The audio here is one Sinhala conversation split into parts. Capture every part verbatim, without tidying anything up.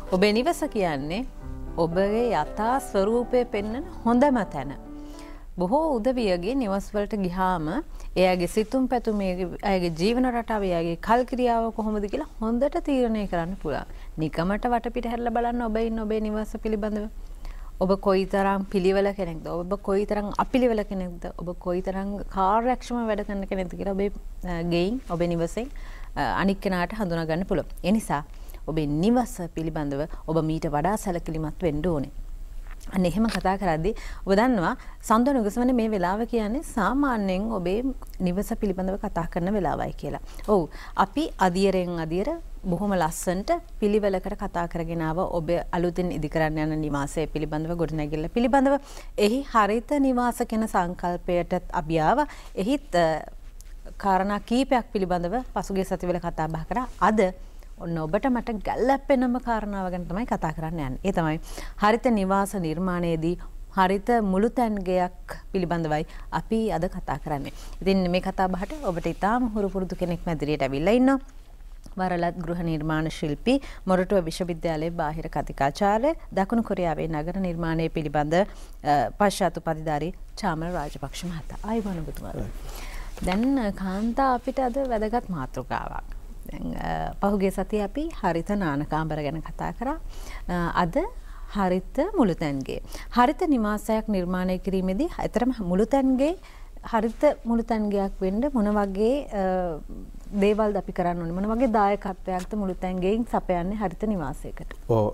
ඔබේ නිවස කියන්නේ ඔබගේ යථා ස්වරූපය පෙන්වන හොඳම තැන. බොහෝ උදවියගේ නිවස් වලට ගියාම එයාගේ සිතුම් පැතුම් එයාගේ ජීවන රටාව එයාගේ කල්ක්‍රියාව කොහොමද කියලා හොඳට තීරණය කරන්න පුළුවන්. නිකමට වටපිට හැරලා බලන්න ඔබ ඉන්න ඔබේ නිවස පිළිබඳව. ඔබ කොයිතරම් පිළිවෙල කෙනෙක්ද? ඔබ කොයිතරම් අපිළිවෙල කෙනෙක්ද? ඔබ කොයිතරම් කාර්යක්ෂම වැඩ කරන කෙනෙක්ද කියලා ඔබේ ගෙයින් ඔබේ නිවසෙන් අනික් කෙනාට හඳුනා ගන්න පුළුවන්. ඒ නිසා ඔබේ නිවස පිළිබඳව ඔබ මීට වඩා සැලකිලිමත් වෙන්න ඕනේ. අන්න එහෙම කතා කරද්දී ඔබ දන්නවා සඳ නුගසවන මේ වෙලාව කියන්නේ සාමාන්‍යයෙන් ඔබේ නිවස පිළිබඳව කතා කරන වෙලාවයි කියලා. ඔව් අපි අදියරෙන් අදියර බොහොම ලස්සනට පිළිවෙලකට කතා කරගෙන ආව ඔබ අලුතින් ඉදි කරන්න යන නිවාසය පිළිබඳව ගොඩනැගිල්ල පිළිබඳව එහි හරිත නිවාස කියන සංකල්පයට අපි ආවා. එහිත් කාරණා කීපයක් පිළිබඳව පසුගිය සතිවල කතා බහ කරා. අද ඔන්න ඔබට මට ගැළපෙනම කාරණාව ගැන තමයි කතා කරන්න යන්නේ. ඒ තමයි හරිත නිවාස නිර්මාණයේදී හරිත මුළුතැන්ගයක් පිළිබඳවයි අපි අද කතා කරන්නේ. ඉතින් මේ කතා බහට ඔබට ඉතාම හුරු පුරුදු කෙනෙක් මැදිරියට ඇවිල්ලා ඉන්නවා. වරලත් ගෘහ නිර්මාණ ශිල්පී මොරටුව විශ්වවිද්‍යාලයේ බාහිර කතිකාචාර්ය දකුණු කොරියාවේ නගර නිර්මාණය පිළිබඳ පශ්චාත් උපාධිධාරී චාමර රාජපක්ෂ මහතා. ආයුබෝවන් ඔබතුමාට. දැන් කාන්තා අපිට අද වැදගත් මාතෘකාවක්. දැන් පහුගිය සතියේ අපි හරිත නානකාම්බර ගැන කතා කරා. අද හරිත මුළුතැන්ගේ. හරිත නිවාසයක් නිර්මාණය කිරීමේදී අතරම මුළුතැන්ගේ හරිත මුළුතැන්ගයක් වෙන්න මොන වගේ දේවල්ද අපි කරන්න ඕනේ? මොන වගේ දායකත්වයක්ද මුළුතැන්ගෙන් සපයන්නේ හරිත නිවාසයකට? ඔව්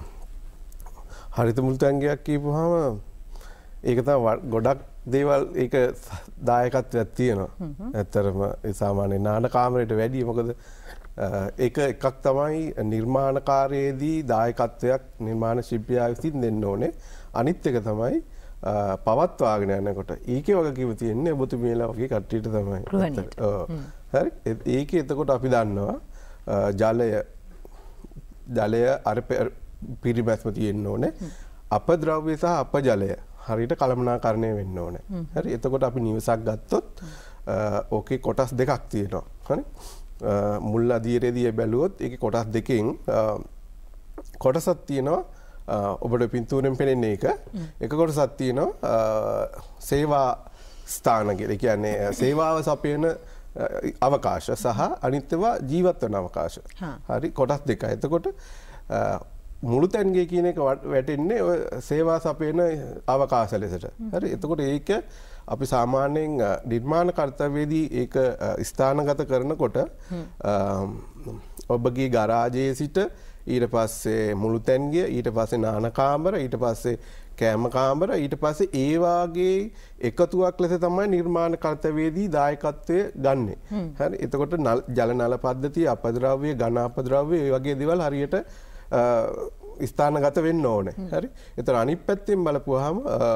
හරිත මුළුතැන්ගයක් කියපුවාම ඒක තමයි ගොඩක් දේවල් ඒක දායකත්වයක් තියෙනවා. ඇත්තටම ඒ සාමාන්‍ය නාන කාමරයට වැඩිය මොකද ඒක එකක් තමයි නිර්මාණකාරයේදී දායකත්වයක් නිර්මාණ ශිල්පියා විසින් දෙන්න ඕනේ. අනිත් එක තමයි පවත්වාගෙන යනකොට ඒකේ වගකීම තියෙන්නේ ඔබතුමීලා වගේ කට්ටියට තමයි. ඔව්. හරි. ඒකේ එතකොට අපි දන්නවා ජලය ජලය අර පිරිමැස්ම තියෙන්න ඕනේ. අපද්‍රව්‍ය සහ අපජලය හරියට කළමනාකරණය වෙන්න ඕනේ. හරි. එතකොට අපි නිවසක් ගත්තොත් ඕකේ කොටස් දෙකක් තියෙනවා. හරි. මුල් අදියරේදී බැලුවොත් ඒකේ කොටස් දෙකෙන් කොටසක් තියෙනවා ඔබට පින්තූරෙන් පෙනෙන එක. එක කොටසක් තියෙනවා සේවා ස්ථාන කියලා. ඒ කියන්නේ සේවාව සපයන අවකාශ සහ අනිත් ඒවා ජීවත් වෙන අවකාශ. හරි. කොටස් දෙකයි. එතකොට මුළුතැන්ගේ කියන එක වැටෙන්නේ ඔය සේවා සපයන අවකාශ ලෙසට. හරි. එතකොට ඒක අපි සාමාන්‍යයෙන් නිර්මාණ කර්තව්‍යයේදී ඒක ස්ථානගත කරනකොට ඔබගේ ගරාජයේ සිට ඊට පස්සේ මුළුතැන්ගිය ඊට පස්සේ නාන කාමර ඊට පස්සේ කෑම කාමර ඊට පස්සේ ඒ වාගේ එකතුවක් ලෙස තමයි නිර්මාණ කර්තව්‍යයේදී දායකත්වය ගන්නෙ. හරි. එතකොට ජල නල පද්ධතිය අපද්‍රව්‍ය ඝන අපද්‍රව්‍ය ඒ වගේ දේවල් හරියට ස්ථානගත වෙන්න ඕනේ. හරි. ඒතර අනිත් පැත්තෙන් බලපුවාම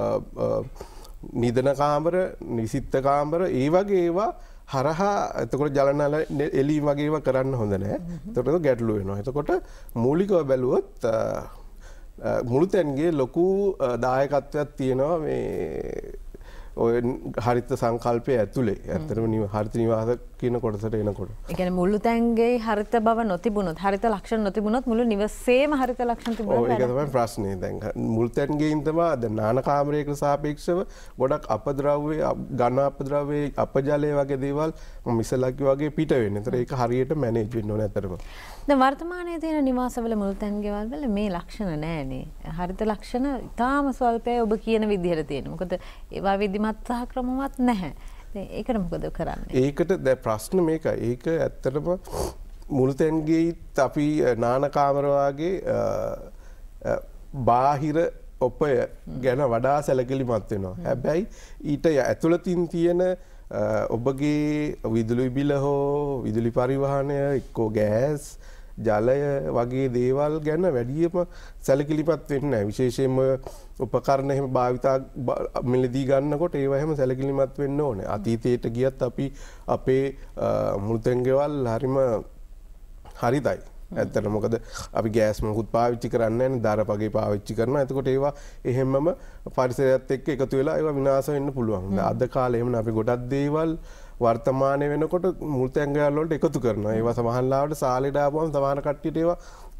නිදන කාමර, නිසිත්ත කාමර ඒ වගේ ඒවා හරහා එතකොට ජල නල එළීම් වගේ ඒවා කරන්න හොඳ නැහැ. එතකොට ගැටලු වෙනවා. එතකොට මූලිකව බැලුවොත් මුළුතැන්ගේ ලොකු දායකත්වයක් තියෙනවා මේ ඔය හරිත සංකල්පය ඇතුලේ. ඇත්තටම හරිත නිවාස කියන කොටසට එනකොට. ඒ කියන්නේ මුළුතැන්ගේ හරිත බව නොතිබුණොත්, හරිත ලක්ෂණ නොතිබුණොත් මුළු නිවසේම හරිත ලක්ෂණ තිබුණා. ඔව් ඒක තමයි ප්‍රශ්නේ. දැන් මුළුතැන්ගේින් තමයි දැන් නාන කාමරයකට සාපේක්ෂව ගොඩක් අපද්‍රව්‍ය, ඝන අපද්‍රව්‍ය, අපජලය වගේ දේවල් මිසලකි වගේ පිට වෙන්නේ. ඒතර ඒක හරියට මැනේජ් වෙන්න ඕනේ ඇත්තටම. දැන් වර්තමානයේ තියෙන නිවාසවල මුළුතැන්ගේවල් වල මේ ලක්ෂණ නැහැනේ. හරිත ලක්ෂණ ඉතාම ස්වල්පයි ඔබ කියන විදිහට තියෙනවා. මොකද ඒවා විධිමත් සහ ක්‍රමවත් නැහැ. ඒකට මොකද කරන්නේ? ඒකට දැන් ප්‍රශ්න මේකයි. ඒක ඇත්තටම මුළුතැන්ගේත් අපි නාන කාමර වාගේ බාහිර ඔපය ගැන වඩා සැලකිලිමත් වෙනවා. හැබැයි ඊට ඇතුළතින් තියෙන ඔබගේ විදුලි බිල හෝ විදුලි පරිවහනය එක්කෝ ගෑස් ජලය වගේ දේවල් ගැන වැඩියම සැලකිලිමත් වෙන්නේ නැහැ. විශේෂයෙන්ම උපකරණ එහෙම භාවිතා මිලදී ගන්නකොට ඒවා එහෙම සැලකිලිමත් වෙන්න ඕනේ. අතීතයට ගියත් අපි අපේ මුළුතැන්ගේවල් හරිම හරිතයි. ඇත්තට මොකද අපි ගෑස් මොකුත් පාවිච්චි කරන්නේ නැහැ, දරපගේ පාවිච්චි කරනවා. එතකොට ඒවා එහෙමම පරිසරයත් එක්ක එකතු වෙලා ඒවා විනාශ වෙන්න පුළුවන්. අද කාලේ එහෙම අපි ගොඩක් දේවල් වර්තමානයේ වෙනකොට මුළුතැන්ගේවල් වලට එකතු කරනවා. ඒවා සමහරවිට සාලෙට ආවම සමහර කට්ටියට ඒවා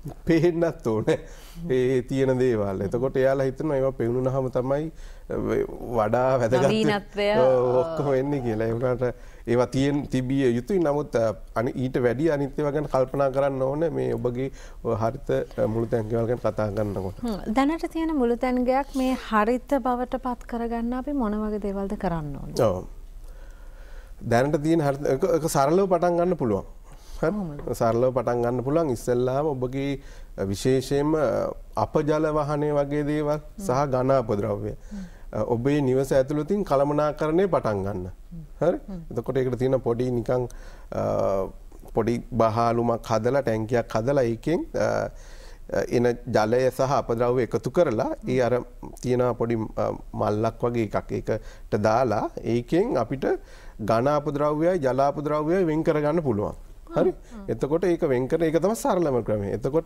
පේන්නත් ඕනේ ඒ තියෙන දේවල්. එතකොට එයාලා හිතනවා ඒවා පෙවුනහම තමයි වඩා වැදගත් ඔක්කොම වෙන්නේ කියලා. ඒ වුණාට ඒවා තියෙන තිබිය යුතුයි. නමුත් ඊට වැඩි අනිත් ඒවා ගැන කල්පනා කරන්න ඕනේ මේ ඔබගේ හරිත මුළුතැන්ගේවල් ගැන කතා කරනකොට. දැනට තියෙන මුළුතැන්ගයක් මේ හරිත බවට පත් කරගන්න අපි මොන වගේ දේවල්ද කරන්න ඕනේ? ඔව්. දැනට තියෙන හරිත එක සරලව පටන් ගන්න පුළුවන්. හරි. සරලව පටන් ගන්න පුළුවන්. ඉස්සෙල්ලාම ඔබගේ විශේෂයෙන්ම අපජල වාහනය වගේ දේවල් සහ ඝන අපද්‍රව්‍ය ඔබේ නිවස ඇතුළතින් කළමනාකරණය පටන් ගන්න. හරි. එතකොට ඒකට තියෙන පොඩි නිකන් පොඩි බහාලුමක් හදලා ටැංකියක් හදලා ඒකෙන් එන ජලය සහ අපද්‍රව්‍ය එකතු කරලා ඒ අර තියෙන පොඩි මල්ලක් වගේ එකක් ඒකට දාලා ඒකෙන් අපිට ඝන අපද්‍රව්‍යයි ජල අපද්‍රව්‍යයි වෙන් කරගන්න පුළුවන්. හරි. එතකොට ඒක වෙන් කරන ඒක තමයි සරලම ක්‍රමය. එතකොට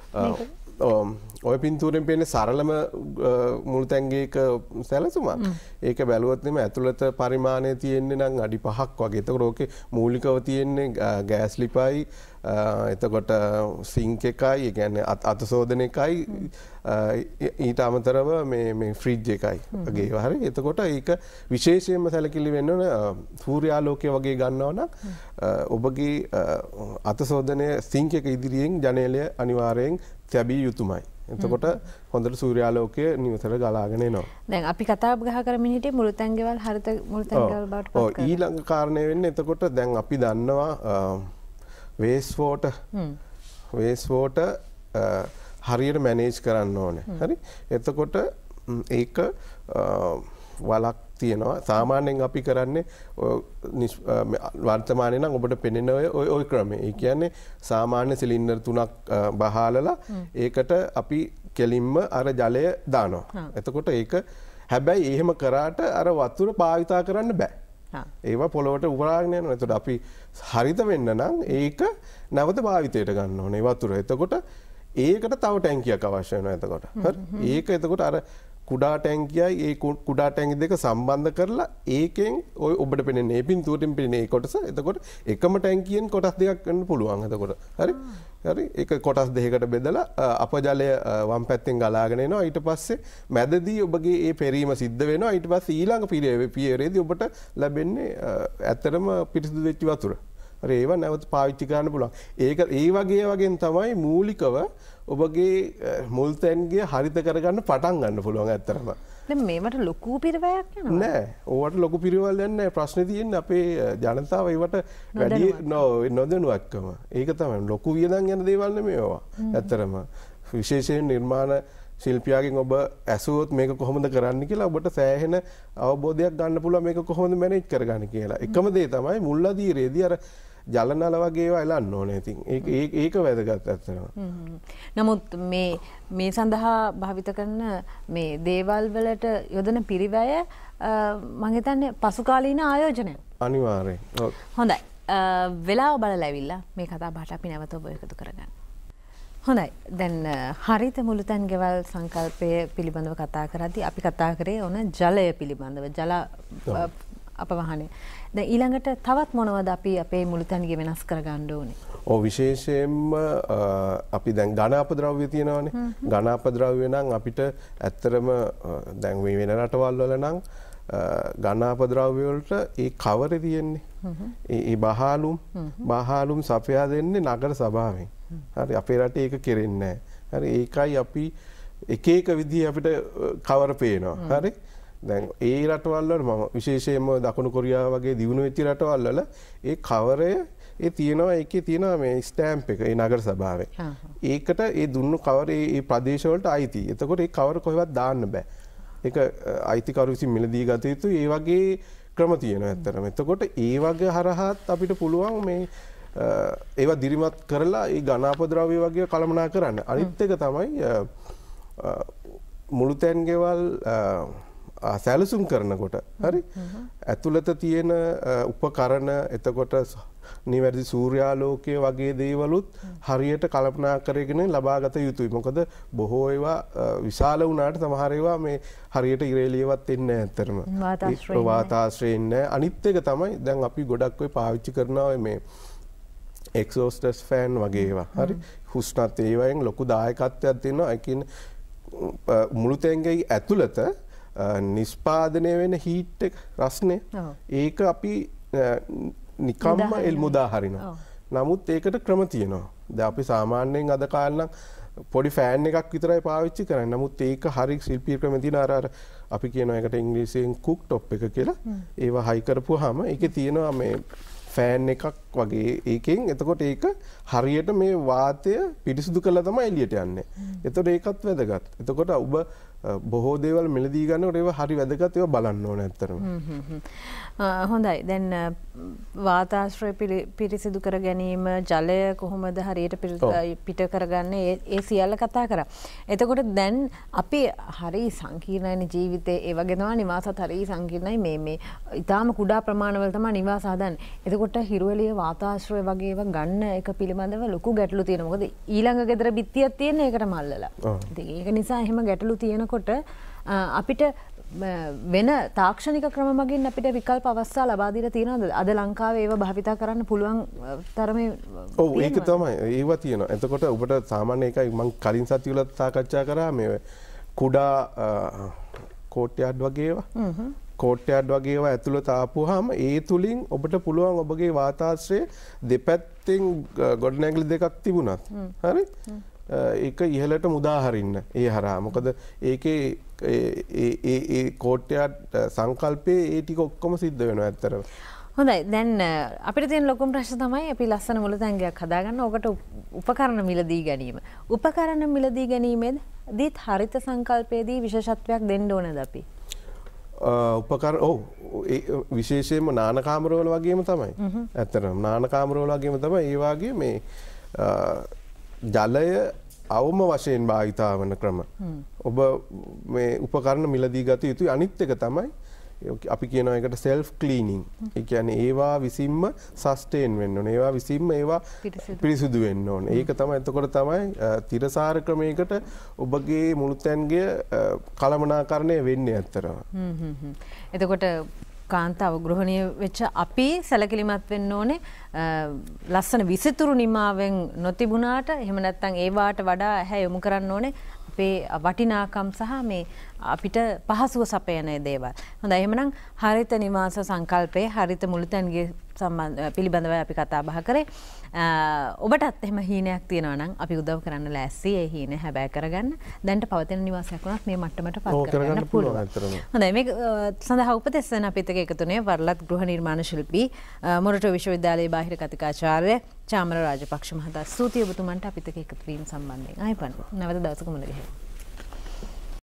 ඔය පින්තූරෙන් පේන්නේ සරලම මුළුතැන්ගේක සැලසුමක්. ඒක බැලුවොත් නෙමෙයි ඇතුළත පරිමාණය තියෙන්නේ නම් අඩි පහක් වගේ. එතකොට ඕකේ මූලිකව තියෙන්නේ ගෑස් ලිපයි එතකොට සිංක් එකයි ඒ කියන්නේ අත සෝදන එකයි ඊට අමතරව මේ මේ ෆ්‍රිජ් එකයි වගේ ඒවා හරි. එතකොට ඒක විශේෂයෙන්ම සැලකිලි වෙන්න ඕන සූර්යාලෝකය වගේ ගන්නවා නම් ඔබගේ අත සෝදනයේ සිංක් එක ඉදිරියෙන් ජනේලය අනිවාර්යෙන් තැබිය යුතුමයි. එතකොට හොඳට සූර්යාලෝකය නිවසට ගලාගෙන එනවා. දැන් අපි කතා බහ කරමින් හිටියේ මුළුතැන්ගේවල් හරිත මුළුතැන්ගේවල් බවට පත් කරලා. ඔව් ඊළඟ කාරණය වෙන්නේ එතකොට දැන් අපි දන්නවා වේස් වෝටර් වේස් වෝටර් හරියට මැනේජ් කරන්න ඕනේ. හරි. එතකොට ඒක වලක් තියෙනවා. සාමාන්‍යයෙන් අපි කරන්නේ වර්තමානයේ නම් ඔබට පෙනෙන ඔය ඔය ක්‍රමය. ඒ කියන්නේ සාමාන්‍ය සිලින්ඩර් තුනක් බහාලලා ඒකට අපි කෙලින්ම අර ජලය දානවා. එතකොට ඒක හැබැයි එහෙම කරාට අර වතුර භාවිතා කරන්න බෑ. ඒවා පොළොවට උරාගෙන යනවා. එතකොට අපි හරිත වෙන්න නම් ඒක නැවත භාවිතයට ගන්න ඕනේ වතුර. එතකොට ඒකට තව ටැංකියක් අවශ්‍ය වෙනවා එතකොට. හරි. ඒක එතකොට අර කුඩා ටැංකියයි ඒ කුඩා ටැංකි දෙක සම්බන්ධ කරලා ඒකෙන් ඔය ඔබට පෙනෙන මේ පින්තූරෙන් පෙනෙන ඒ කොටස එතකොට එකම ටැංකියෙන් කොටස් දෙකක් ගන්න පුළුවන් එතකොට. හරි. හරි. ඒක කොටස් දෙකකට බෙදලා අපජලය වම් පැත්තෙන් ගලාගෙන එනවා. ඊට පස්සේ මැදදී ඔබගේ ඒ පෙරීම සිද්ධ වෙනවා. ඊට පස්සේ ඊළඟ පියවරේදී ඔබට ලැබෙන්නේ ඇත්තටම පිරිසිදු වෙච්ච වතුර. හරි. ඒව නැවත පාවිච්චි කරන්න පුළුවන්. ඒක ඒ වගේ වගේ තමයි මූලිකව ඔබගේ මුළුතැන්ගේ හරිත කරගන්න පටන් ගන්න පුළුවන් ඇත්තටම. දැන් මේවට ලොකු පිරිවැයක් යනවා. නෑ. ඕවට ලොකු පිරිවැල් යන්නේ නෑ. ප්‍රශ්නේ තියෙන්නේ අපේ ජනතාව ඒවට වැඩි නොදැනුවත්කම. ඒක තමයි ලොකු වියදම් යන දේවල් නෙමෙයි ඒවා. ඇත්තටම විශේෂයෙන් නිර්මාණ ශිල්පියාගෙන් ඔබ ඇසුවොත් මේක කොහොමද කරන්න කියලා ඔබට සෑහෙන අවබෝධයක් ගන්න පුළුවන් මේක කොහොමද මැනේජ් කරගන්න කියලා. එකම දේ තමයි මුල් අදියරේදී අර ජල නල වගේ ඒවා එලන්න ඕනේ. ඉතින් ඒක ඒක වැදගත් ඇත්තටම. නමුත් මේ මේ සඳහා භාවිත කරන මේ දේවල් වලට යොදන පිරිවැය මම හිතන්නේ පසුකාලීන ආයෝජනයක්. අනිවාර්යෙන්. ඔව්. හොඳයි. වෙලාව බලලා ඇවිල්ලා මේ කතා බහට අපි නැවත ඔබ එකතු කරගන්න. හොඳයි. දැන් හරිත මුළුතැන්ගෙවල් සංකල්පය පිළිබඳව කතා කරද්දී අපි කතා කරේ ඕන ජලය පිළිබඳව. ජල අපවහනේ. දැන් ඊළඟට තවත් මොනවද අපි අපේ මුළුතැන්ගේ වෙනස් කරගන්න ඕනේ? ඔව් විශේෂයෙන්ම අපි දැන් ඝන අපද්‍රව්‍ය තියෙනවානේ. ඝන අපද්‍රව්‍ය නම් අපිට ඇත්තටම දැන් මේ වෙන රටවල් වල නම් ඝන අපද්‍රව්‍ය වලට ඒ කවරේ තියෙන්නේ. ඒ බහාලුම් බහාලුම් සපයා දෙන්නේ නගර සභාවෙන්. හරි. අපේ රටේ ඒක කෙරෙන්නේ නැහැ. හරි. ඒකයි අපි එක එක විදිහ අපිට කවර පේනවා. හරි. දැන් ඒ රටවල් වල මම විශේෂයෙන්ම දකුණු කොරියාව වගේ දියුණු වෙච්ච රටවල් වල ඒ කවරය ඒ තියෙනවා ඒකේ තියෙනවා මේ ස්ටෑම්ප් එක ඒ නගර සභාවේ. ඒකට ඒ දුන්නු කවරේ ඒ ප්‍රදේශ වලට අයිති. එතකොට ඒ කවර කොහෙවත් දාන්න බෑ. ඒක අයිතිකරු විසින් මිලදී ගත යුතුයි. ඒ වගේ ක්‍රම තියෙනවා ඇත්තටම. එතකොට ඒ වගේ හරහාත් අපිට පුළුවන් මේ ඒවා දිරිමත් කරලා ඒ ඝන අපද්‍රව්‍ය වගේ කළමනා කරන්න. අනිත් එක තමයි මුළුතැන්ගෙවල් සැලසුම් කරනකොට හරි ඇතුළත තියෙන උපකරණ එතකොට නිවැරදි සූර්යාලෝකය වගේ දේවලුත් හරියට කල්පනා කරගෙන ලබාගත යුතුයි. මොකද බොහෝ ඒවා විශාල වුණාට සමහර ඒවා මේ හරියට ඉරේලියවත් එන්නේ නැහැ ඇත්තටම. වාතාශ්‍රය ඉන්නේ. අනිත් එක තමයි දැන් අපි ගොඩක් ඔය පාවිච්චි කරනවා මේ එක්සෝස්ටස් ෆෑන් වගේ ඒවා. හරි. හුස්නත් ඒවායෙන් ලොකු දායකත්වයක් දෙනවා. ඒ කියන්නේ මුළු තැන්ගෙයි ඇතුළත නිෂ්පාදනය වෙන හීට් එක රස්නේ ඒක අපි නිකම්ම එල් මුදා හරිනවා. නමුත් ඒකට ක්‍රම තියෙනවා. දැන් අපි සාමාන්‍යයෙන් අද කාලේ නම් පොඩි ෆෑන් එකක් විතරයි පාවිච්චි කරන්නේ. නමුත් ඒක හරි ශිල්පීය ක්‍රම තියෙන අර අර අපි කියනවා ඒකට ඉංග්‍රීසියෙන් කුක් টොප් එක කියලා. ඒවා හයි කරපුවාම ඒකේ තියෙනවා මේ ෆෑන් එකක් වගේ ඒකෙන් එතකොට ඒක හරියට මේ වාතය පිරිසිදු කරලා තමයි එළියට යන්නේ. එතකොට ඒකත් වැදගත්. එතකොට ඔබ බොහෝ දේවල් මෙලදී ගන්නකොට ඒවා හරි වැදගත් ඒවා බලන්න ඕනේ ඇත්තටම. හොඳයි. දැන් වාතාශ්‍රය පිරිසිදු කර ගැනීම, ජලය කොහොමද හරියට පිට කරගන්නේ ඒ සියල්ල කතා කරා. එතකොට දැන් අපි හරි සංකීර්ණයි ජීවිතේ ඒ වගේ තමයි නිවාසත් හරි සංකීර්ණයි මේ මේ ඊටාම කුඩා ප්‍රමාණවල තමයි නිවාස හදන්නේ. එතකොට හිරුවලිය වාතාශ්‍රය වගේ ඒවා ගන්න එක පිළිබඳව ලොකු ගැටලු තියෙනවා. මොකද ඊළඟ ගෙදර බිත්තියක් තියෙන ඒකට මල්ලලා. ඉතින් ඒක නිසා එහෙම ගැටලු තියෙනකොට අපිට වෙන තාක්ෂණික ක්‍රම මගින් අපිට විකල්ප අවස්ථා ලබා දීලා තියෙනවද? අද ලංකාවේ ඒව භාවිතා කරන්න පුළුවන් තරමේ ඔව් ඒක තමයි. ඒව තියෙනවා. එතකොට ඔබට සාමාන්‍ය එකයි මම කලින් සතියවලත් සාකච්ඡා කරා මේ කුඩා කෝට්යාඩ් වගේ ඒවා. කෝට්යාඩ් වගේ ඒවා ඇතුළත ආපුවාම ඒ තුලින් ඔබට පුළුවන් ඔබගේ වාතාශ්‍රය දෙපැත්තෙන් ගොඩනැගිලි දෙකක් තිබුණත්. හරි? ඒක ඉහළට මුදා හරින්න ඒ හරහා. මොකද ඒකේ ඒ ඒ ඒ කෝට්යාඩ් සංකල්පයේ ඒ ටික ඔක්කොම සිද්ධ වෙනවා ඇත්තටම. හොඳයි. දැන් අපිට තියෙන ලොකුම ප්‍රශ්න තමයි අපි ලස්සන මුලතැන්ගයක් හදාගන්න ඕකට උපකරණ මිලදී ගැනීම. උපකරණ මිලදී ගැනීමේදී හරිත සංකල්පයේදී විශේෂත්වයක් දෙන්න ඕනද අපි? උපකරණ ඔව් විශේෂයෙන්ම නාන කාමරවල වගේම තමයි. ඇත්තටම නාන කාමරවල වගේම තමයි ඒ වාගේ මේ ජලය අවම වශයෙන් භාවිතා වන ක්‍රම. ඔබ මේ උපකරණ මිලදී ගත යුතුයි. අනිත් එක තමයි අපි කියනවා ඒකට self cleaning. ඒ කියන්නේ ඒවා විසින්ම sustain වෙන්න ඕනේ. ඒවා විසින්ම ඒවා පිරිසිදු වෙන්න ඕනේ. ඒක තමයි එතකොට තමයි තිරසාර ක්‍රමයකට ඔබගේ මුළුතැන්ගේ කළමනාකරණය වෙන්නේ ඇත්තටම. එතකොට කාන්තාව ගෘහණීය වෙච්ච අපි සැලකිලිමත් වෙන්න ඕනේ ලස්සන විසිතුරු නිමාවෙන් නොතිබුණාට එහෙම නැත්නම් ඒ වාට වඩා ඇහැ යොමු කරන්න ඕනේ අපේ වටිනාකම් සහ මේ අපිට පහසුව සපයන දේවල්. හොඳයි. එහෙමනම් හරිත නිවාස සංකල්පයේ හරිත මුළුතැන්ගේ සම්බන්ධ පිළිබඳව අපි කතා බහ කරේ. ඔබටත් එහෙම හීනයක් තියෙනවා නම් අපි උදව් කරන්න ලෑස්ති. ඒ හීන හැබෑ කරගන්න. දැන්ට පවතින නිවාසයක් වුණත් මේ මට්ටමට පත් කරගන්න පුළුවන්. හොඳයි. මේ සඳහා උපදෙස් දෙන අපිත් එක්ක එකතු වෙන්නේ වරලත් ගෘහ නිර්මාණ ශිල්පී මොරටු විශ්වවිද්‍යාලයේ බාහිර කතිකාචාර්ය චාමර රාජපක්ෂ මහතා. ස්තුතියි ඔබතුමන්ට අපිත් එක්ක එකතු වීම සම්බන්ධයෙන්. ආයිපන්. නැවත දවසක මුණ ගැහෙමු.